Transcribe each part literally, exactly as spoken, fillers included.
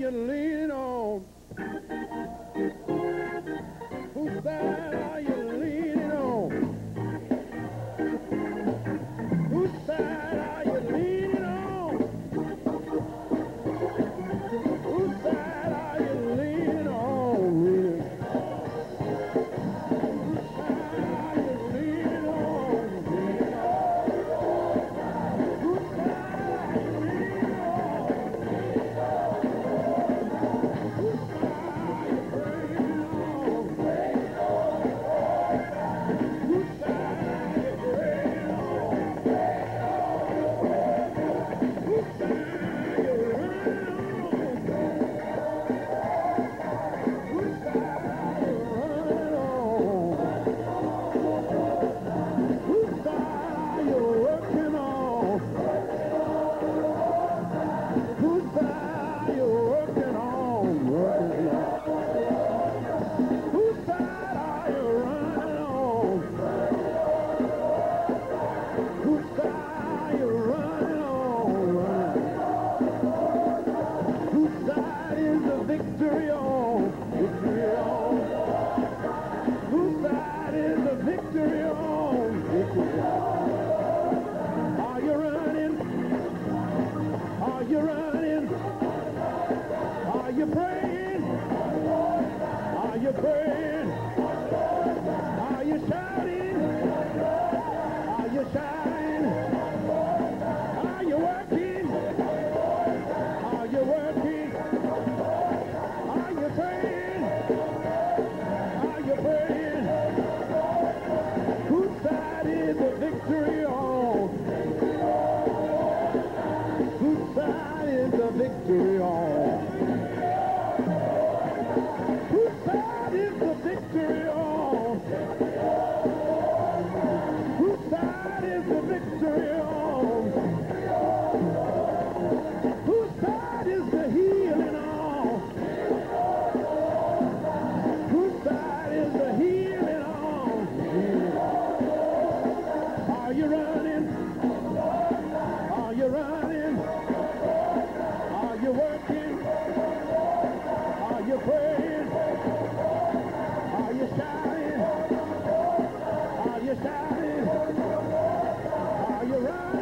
you leaning on? Whose side are you leaning on? Whose side are you leaning on? Whose side are you leaning on? Leaning? Whose side are you leaning on? Leaning on? Whose side are you leaning on? Whose side are you praying on? Praying on? Whose side are you praying on? Whose side are you running on? Whose side are you running on? Whose side are you working on? Whose side are you working on? Working on? Whose side are you running on? Whose side are you running on? Running? Whose side is the victory on? Victory on? Whose side is the victory on? Victory on? Are you running? Are you running? Are you praying? Are you praying? Are you shouting? Are you shouting? Are you working? Are you working? Are you praying? Are you praying? Whose side is the victory on? Whose side is the victory on? Whose side is the victory on? Whose side is the victory on? Whose side is the healing on? Whose side is the healing on? Are you running? Are you running? Are you working? Are you praying? Are you shouting? Are you shouting? Are you running?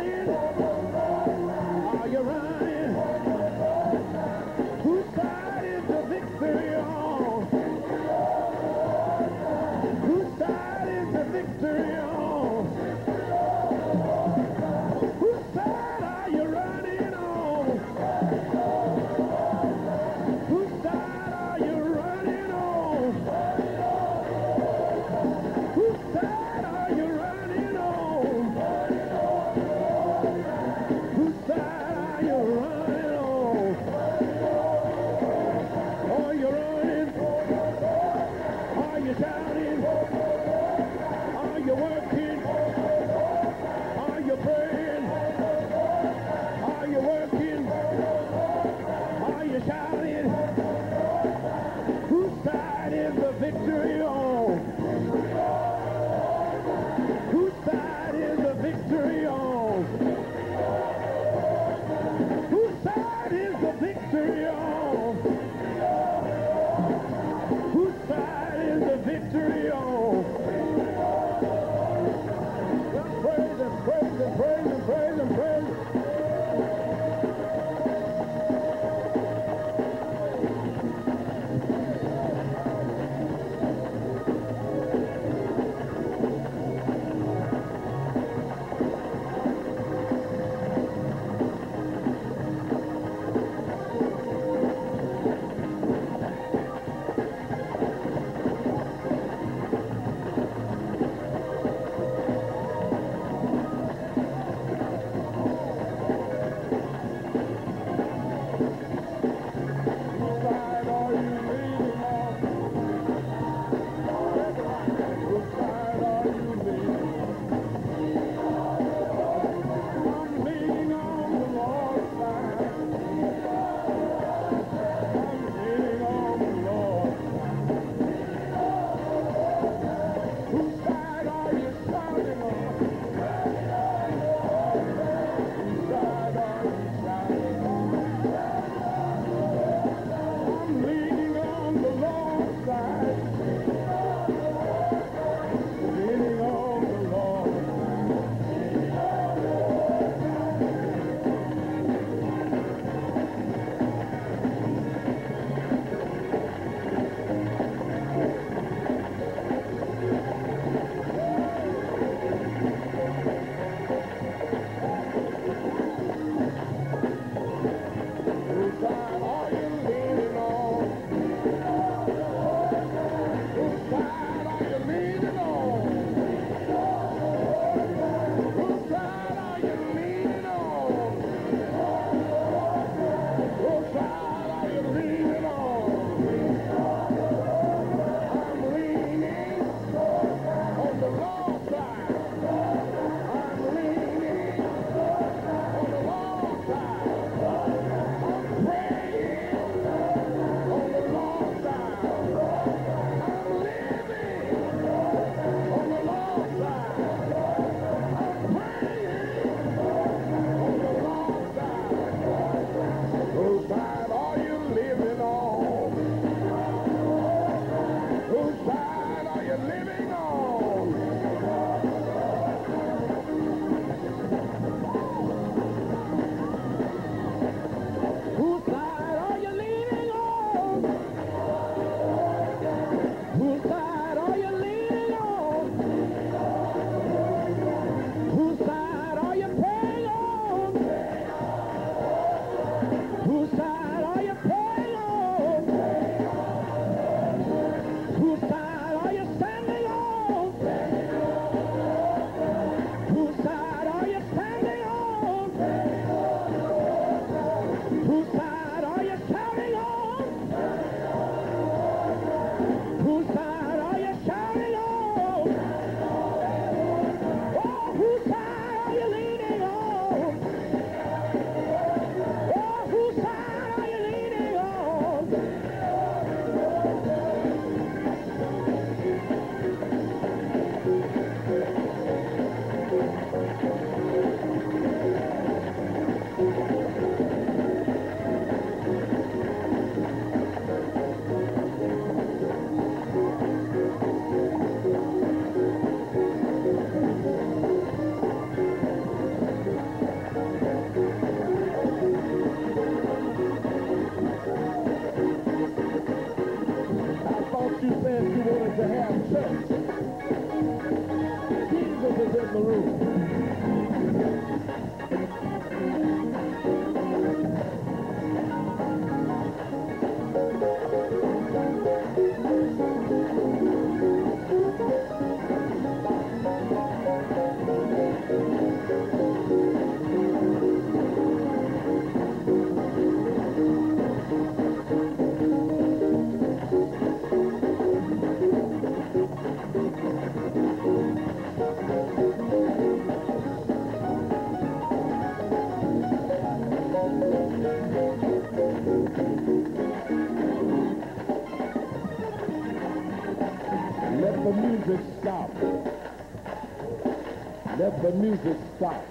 the music stopped.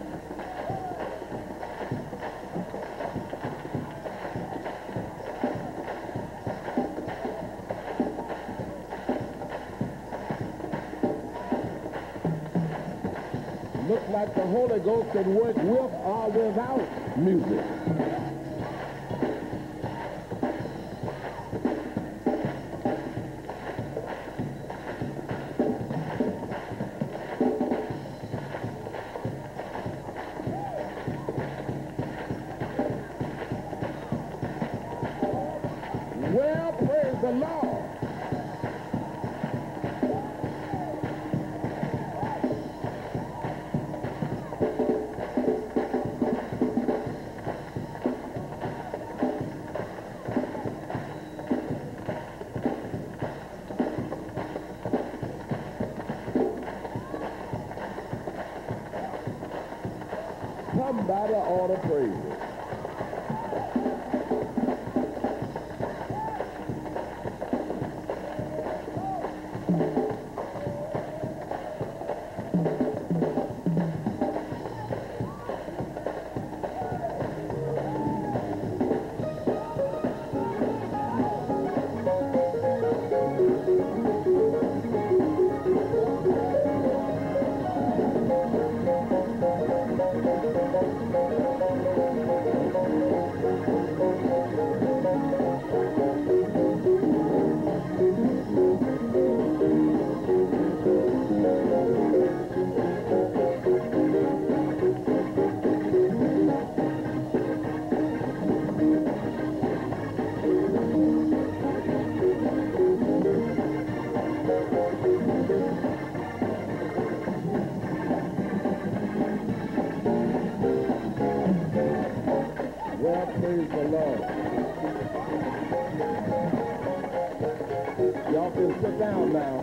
Looks like the Holy Ghost can work with or without music. Well, praise the Lord. Somebody ought to praise it. Well, praise the Lord. Y'all can sit down now.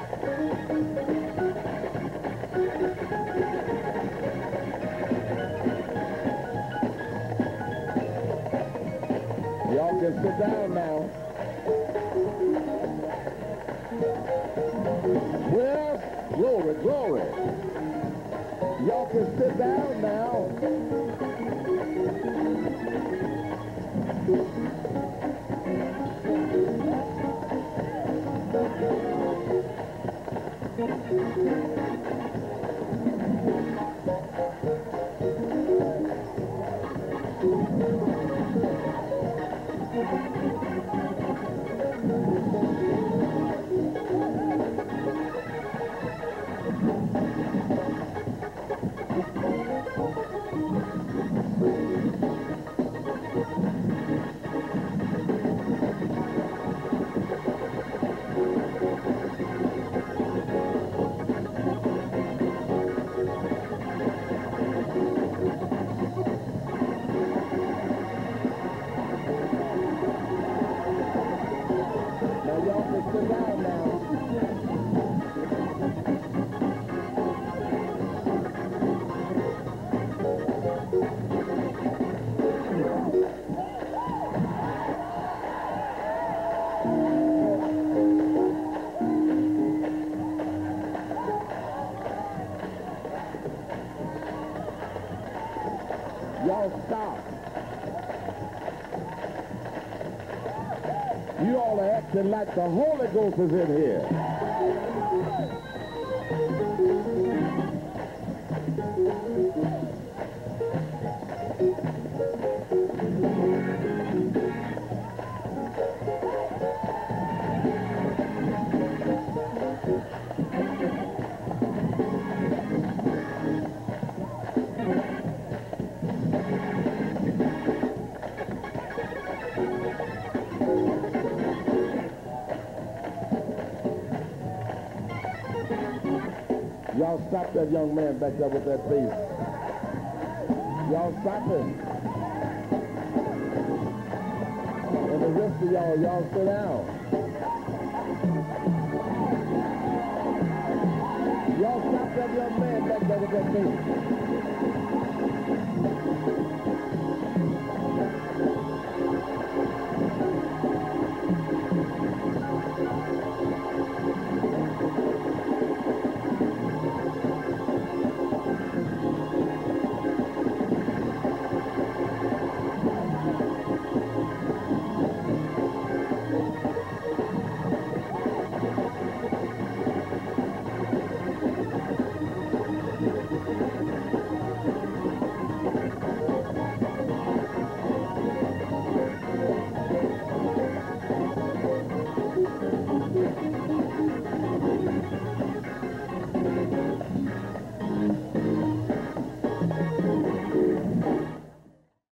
Y'all can sit down now. Well, glory, glory. Y'all can sit down now. Now y'all can sit down now. Y'all stop. You all are acting like the Holy Ghost is in here. Y'all stop that young man back there with that face. Y'all stop him. And the rest of y'all, y'all sit down. Y'all stop that young man back there with that face.